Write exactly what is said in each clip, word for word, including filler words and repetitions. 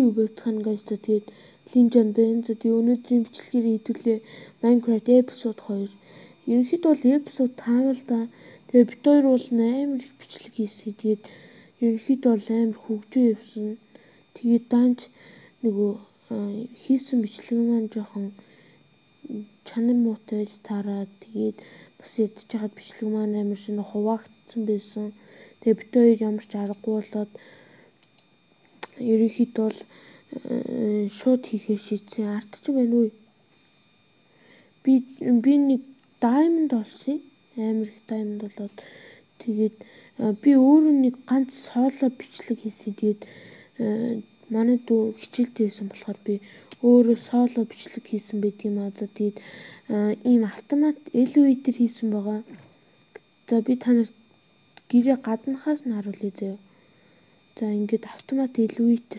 юу бэлтгэн гэж тэгээд линжан байна. За тэгээд өнөөдрийн бичлэгээр хэдүүлээ Minecraft episode хоёр. Ерөнхийдөө бол episode таавал да. Тэгээд бид хоёр бол амар их бичлэг хийсэн. Тэгээд ерөнхийдөө бол амар хөгжөө явсан. Тэгээд данч нөгөө хийсэн бичлэг маань жоохон чанар муутай тараад тэгээд бас ядж хаад бичлэг маань амар шинэ хуваагдсан байсан. Тэгээд бид хоёр ямар ч аргагүй болоод ерөнхийдөө бол шууд хийхээр шийдсэн. Арт ч байна уу? Би би нэг diamond олсон. Амар их diamond болоод тэгээд би өөрөө нэг ганц соло бичлэг хийсэн. Тэгээд манай дүү хичээлтэй байсан болохоор би өөрөө соло бичлэг хийсэн байт юм аа. За тэгээд ийм автомат elevator хийсэн байгаа. За би танарт гэрээ гаднахаас нь харуулъя заяа. За ингээд автомат elevator.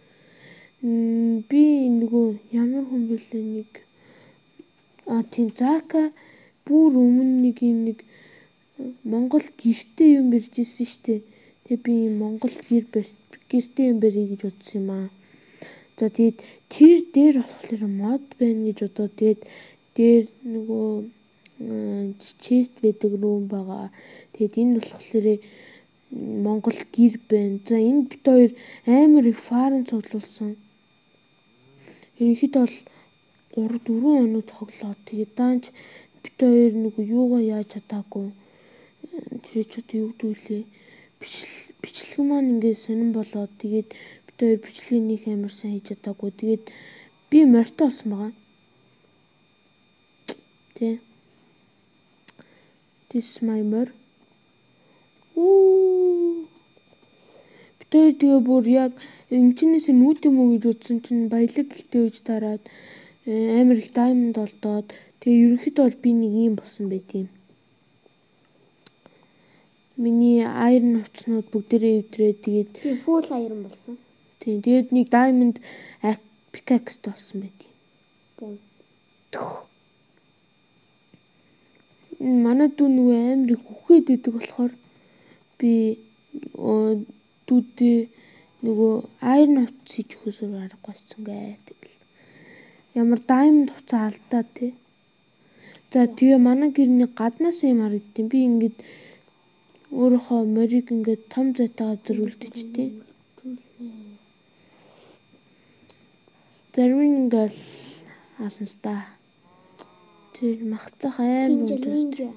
Би нөгөө ямар хүн бэлээ нэг а тийм Зака бүр өмнө нэг юм нэг Монгол гэртээ юм барьж ирсэн штэ. Тэгээ би Монгол гэр гэртээ юм барья гэж бодсон юм аа. За тэгээд тэр дээр болохоор мод байна гэж бодоод тэгээд дээр нөгөө чест байдаг рүүм байгаа. Тэгээд энэ болохоор Монгол гэр байна. За энэ бит хоёр амар их фарм цуглуулсан. Ерөнхийдөө бол гурав дөрвөн оноо тоглоод тэгээд даанч бит хоёр нөгөө юугаа яаж чадаагүй. Тэр ч юу гэдүүлээ. Бичлэг маань ингээд сонирн болоод тэгээд бит хоёр бичлэгийг амар сайн хийж чадаагүй. Тэгээд би морьтой болсон байгаа. Тэ. This is my mor. Оо. Бит хоёр тэгээ бүр яг энэчнээс нүүд юм уу гэж утсан чинь баялаг ихтэй үж тараад амар их diamond олдоод тэгээ ерөнхийдөө бол би нэг юм болсон байт юм. Миний iron хувцснууд бүгдээрээ өвдрээ тэгээд би full iron болсон. Тийм тэгээд нэг diamond pickaxe болсон байт юм. Манай дүү нөгөө амар их үхээд идэг болохоор би дүүдээ нөгөө iron хувцс хийж өгөхөөр аргагүйсэн гэдэг. Ямар diamond хувцас алдаа тий. За тэгээ манай гэрний гаднаас юм харагдтiin. Би ингээд өөрийнхөө морийг ингээд том зайтайгаар зөрүүлдэж тий. Зарим ингээд ална л да. Тэр махцах амар үнэтэй.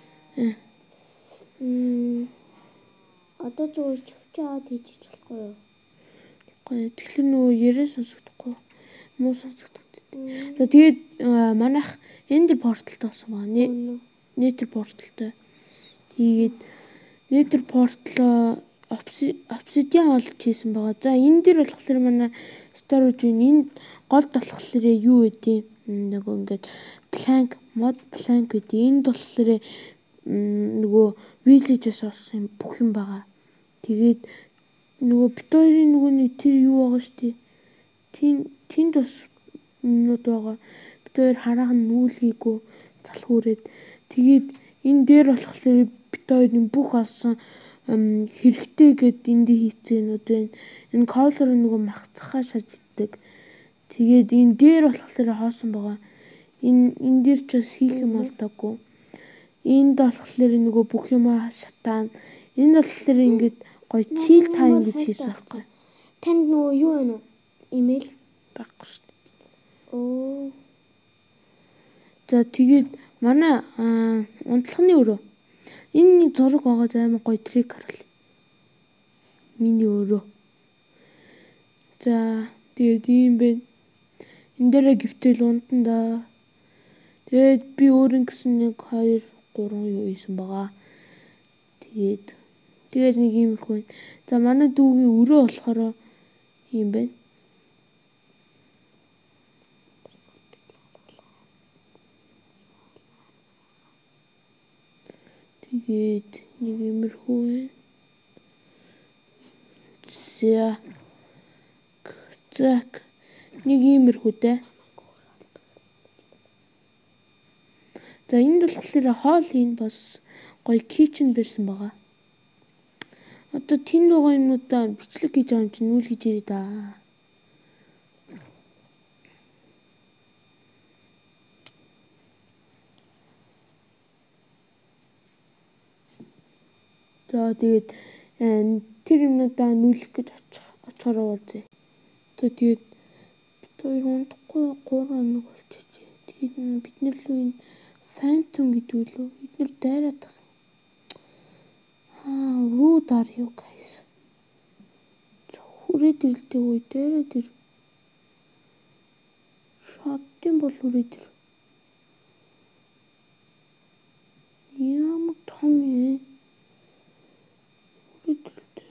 Мм одоо зүгээр чөвч аваад хийж болохгүй юу? Гэхдээ тэгэхээр нөгөө яриа сонсогдохгүй. Муу сонсогддог. За тэгээд манайх эндэр порталтай болсон байна. Nether порталтай. Тэгээд Nether портал obsidian олж хийсэн байгаа. За энэ дээр болохоор манай storage үн энэ голд болохоор юу вэ? Нөгөө ингээд plank mod plank гэдэг. Энд болохоор нөгөө villages олсон бүх юм байгаа. Тэгээд нөгөө бит хоёрын нөгөө нэг тэр юу байгаа штэ. Тин тэнд бас юмнууд байгаа. Бит хоёр хараахан нүүлгийгөө залхуурээд тэгээд энэ дээр болохоор бит хоёрын бүх олсон хэрэгтэй гэд энд хийцээнүүд байна. Энэ color нөгөө махцахаа шажиддаг. Тэгээд энэ дээр болохоор хоосон байгаа. Энэ энэ дээр ч бас хийх юм болдоогүй. Энд болохоор нөгөө бүх юм шатаана. Энд болохоор ингээд гоё chill time гэж хийсэн байхгүй. Танд нөгөө юу вэ нүү? Имэйл байхгүй шүү дээ. Оо. За тэгээд манай унтлагын өрөө. Энэ нэг зураг байгаа амар гоё трик харуул. Миний өрөө. За тэгээд ийм байна. Энд дээрээ гівтэл унтан да. Тэгээд би өөр ингэсэн нэг хоёр гурван юу ийсэн байгаа. Тэгээд тэгээд нэг иймэрхүү байна. За манай дүүгийн өрөө болохоор юм байна. Тэгээд нэг иймэрхүү байна. За. Так. Нэг иймэрхүүтэй. За энд болохоор хоол хийн бас гоё kitchen байсан байгаа. Одоо тэнд байгаа юмнуудаа бичлэг хийж байгаа юм чинь нүүл хийж ирээ да. За тэгээд тэр юмудаа нүүлэх гэж очих очихороо үзье. За тэгээд бид хоёр унтахгүй гурван хоног болчихжээ. Тэгээд бид нар лөө энэ Phantom гэдэг лөө бид нар дайраад байгаа. Аа, руу дар юу guys. Хүрээд ирлээ үе дайраад ир. Шаттын бол хүрээд ир. Ямар том юм. Хүрээд ирлээ.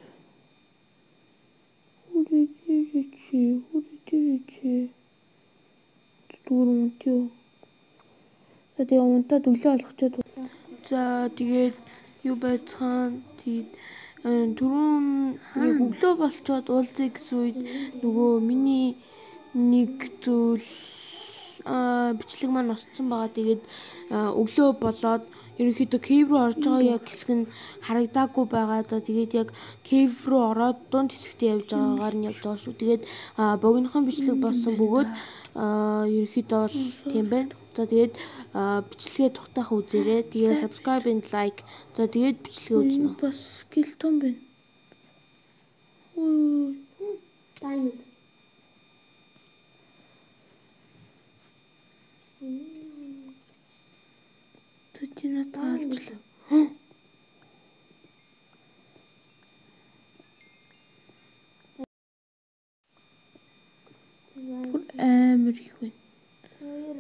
Хүрээд ирчихээ. Хүрээд ирчихээ. Дүүр унтё. За тэгээ унтаад өглөө алхачаад. За тэгээд юу байцгаан тэгээд түрүүн яг өглөө болчоод уулзъя гэсэн үед нөгөө миний нэг зүйл бичлэг маань осцсон байгаа. Тэгээд өглөө болоод ерөнхийдөө кейв рүү орж байгаа яг хэсэг нь харагдаагүй байгаа. За тэгээд яг кейв рүү ороод дунд хэсэгтээ явж байгаагаар нь явж байгаа шүү. Тэгээд богинохон бичлэг болсон бөгөөд ерөнхийдөө бол тийм байна. За тэгээд бичлэгээ тухтаах үзээрэй. Тэгээд subscribe and like. За тэгээд бичлэгээ үзнэ. Бас скелетон байна. Ой, Diamond. Тэжинэ таалж. Амар их байна. Хоёр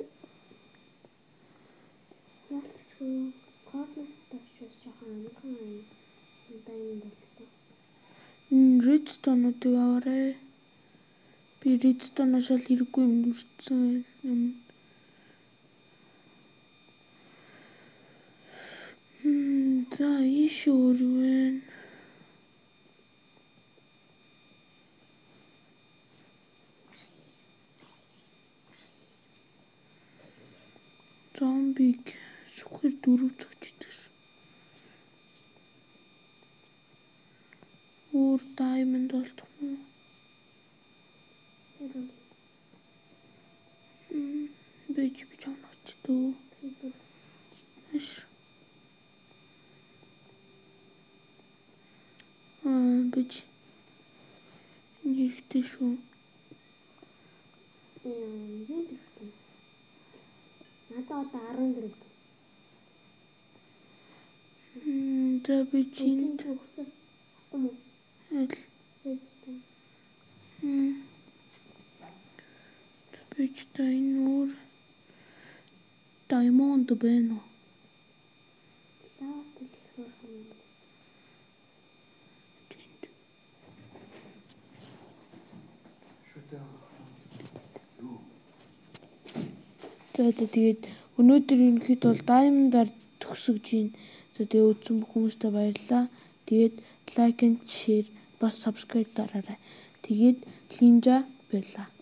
ялцгүй корнер тавьчихсан жоохон амархан Diamond боллоо. М redstone-уудыг аваарай. Би redstone-аас л хэрэггүй юм дүрцсэн юм. За ийш өөр байна. Зомбиг сүхэр дөрөв цогчдгш. Өөр diamond болтох юм. Мм бич бич онооч дөө. Эш. Аа бич. Нэрхтэй шүү. Эм юу гэхтэй. Надад одоо арван гэрэг. Мм за бич энд өгцөө. Ахгүй мó. аль. Redstone. Мм. Бич та энэ өөр diamond байна уу? Лавт хэлэхөр юм. За тэгээд өнөөдөр ерөнхийдөө бол diamond-аар төгсөж гин. За тэгээд үзсэн бүх хүмүүстээ баярлалаа. Тэгээд лайк and share бас subscribe дараарай. Тэгээд Линжа байлаа.